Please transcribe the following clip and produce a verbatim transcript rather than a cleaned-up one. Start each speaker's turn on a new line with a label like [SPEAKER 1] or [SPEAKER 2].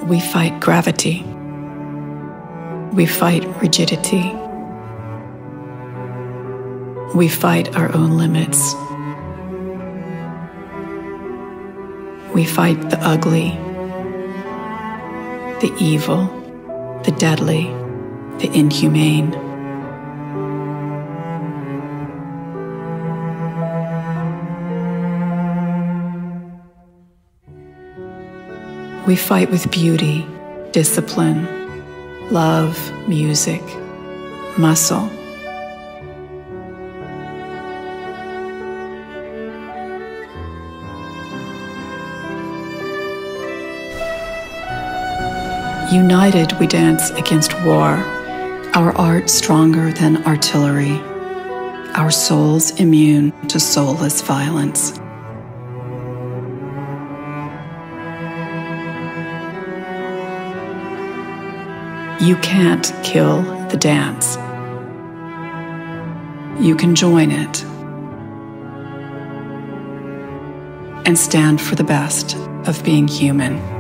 [SPEAKER 1] We fight gravity. We fight rigidity. We fight our own limits. We fight the ugly, the evil, the deadly, the inhumane. We fight with beauty, discipline, love, music, muscle. United, we dance against war, our art stronger than artillery, our souls immune to soulless violence. You can't kill the dance. You can join it and stand for the best of being human.